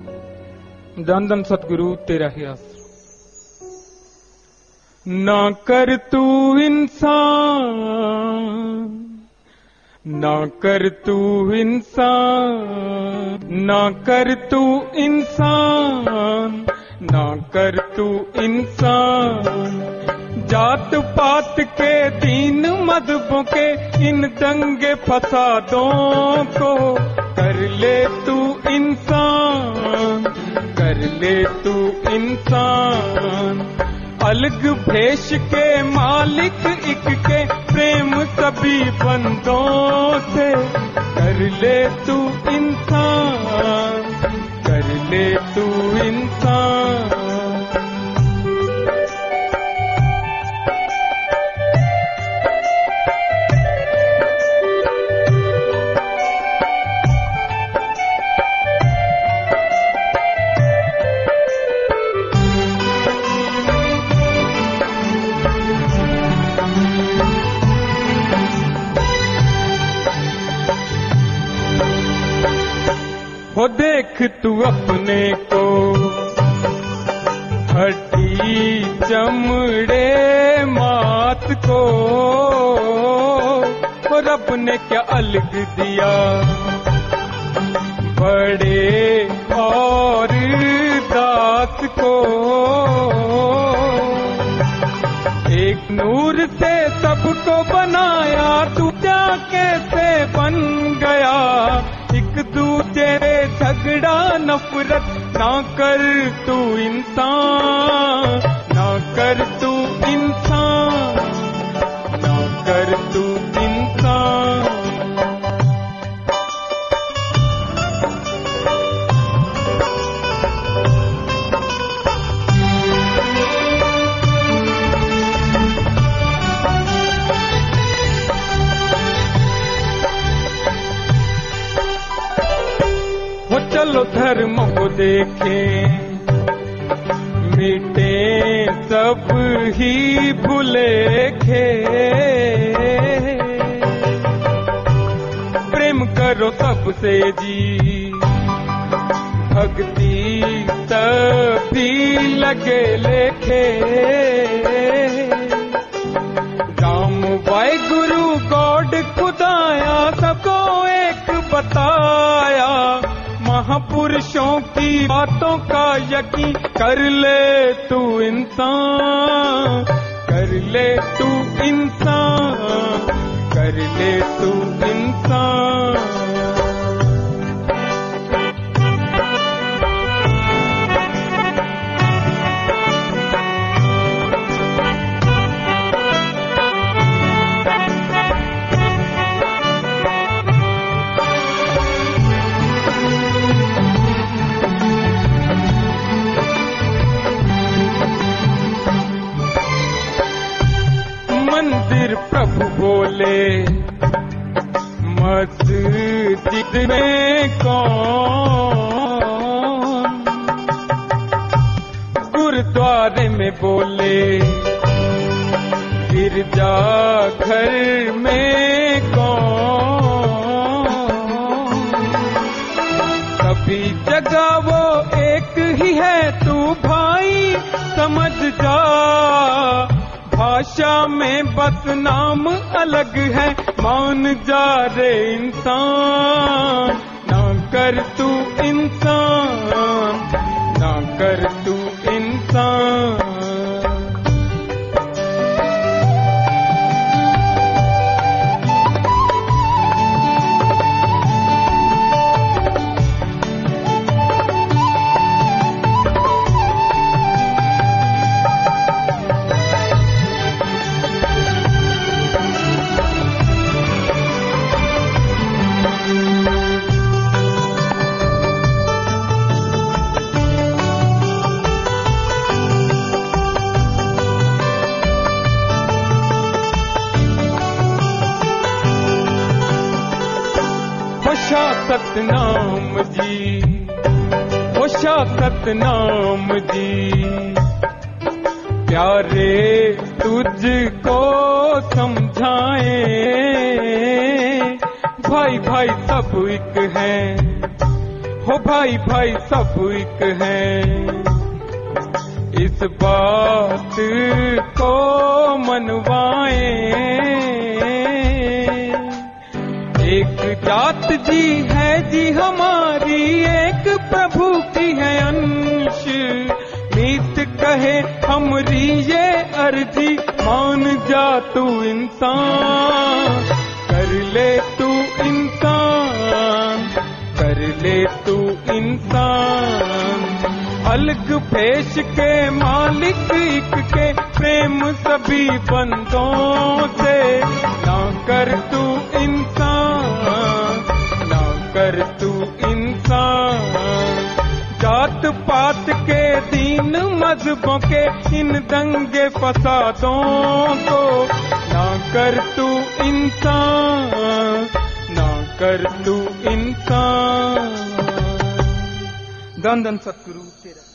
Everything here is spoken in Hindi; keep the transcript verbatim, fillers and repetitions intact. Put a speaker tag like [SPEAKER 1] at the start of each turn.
[SPEAKER 1] धन धन सतगुरु तेरा ही आसरा। ना कर तू इंसान, ना कर तू इंसान, ना कर तू इंसान, ना कर तू इंसान। जात पात के दीन मजहबों के इन दंगे फसादों को कर ले तू इंसान, कर ले तू इंसान। अलग भेष के मालिक एक के प्रेम सभी बंदों से कर ले तू इंसान, कर ले तू इंसान। वो देख तू अपने को हड्डी चमड़े मात को, और रब ने क्या अलग दिया बड़े और दास को। एक नूर से सबको बनाया, तू क्या कैसे बन गया। एक दूजे झगड़ा नफरत ना कर तू इंसान, ना कर तू इंसान, ना कर तू इंसान। चलो धर्म को देखें, मिटे सब ही भुलेखे। प्रेम करो सबसे जी, भक्ति तभी लगे लेखे। राम वाहे गुरु गॉड खुदाया, सबको एक बताया। महापुरुषों की बातों का यकीन कर ले तू इंसान, कर ले तू इंसान, कर ले तू इंसान। मंदिर प्रभु बोले, मस्जिद में कौन। गुरुद्वारे में बोले, गिरजा घर में कौन। सभी जगह वो एक ही है, तू भाई समझ जा। भाषा में बस नाम अलग है, मान जा रे इंसान। ना कर तू इंसान, ना कर तू इंसान। सतनाम जी, होशा सतनाम जी। प्यारे तुझको समझाएं, भाई भाई सब एक हैं, हो भाई भाई सब एक हैं, इस बात को मनवाएं। एक जात जी है जी हमारी, एक प्रभु की है अंश, मीत कहे हमरी ये अर्जी, मान जा तू इंसान, कर ले तू इंसान, कर ले तू इंसान। अलग भेष के मालिक एक के, प्रेम सभी बंदों से, ना कर तू इंसान, ना कर तू इंसान। जात पात के दीन मजहबों के इन दंगे फसादों को, ना कर तू इंसान, ना कर तू इंसान। धन धन सतगुरु तेरा।